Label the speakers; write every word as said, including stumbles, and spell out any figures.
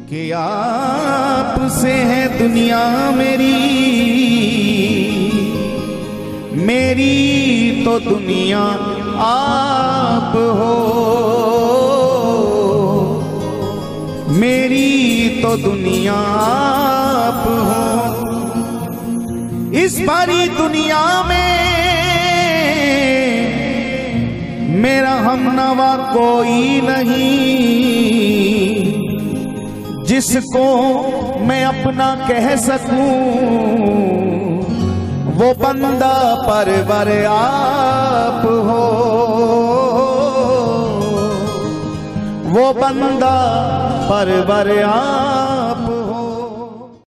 Speaker 1: कि आपसे है दुनिया मेरी, मेरी तो दुनिया आप हो, मेरी तो दुनिया आप हो। इस भरी दुनिया में मेरा हमनवा कोई नहीं, जिसको मैं अपना कह सकूं, वो बंदा परवर आप हो, वो बंदा परवर आप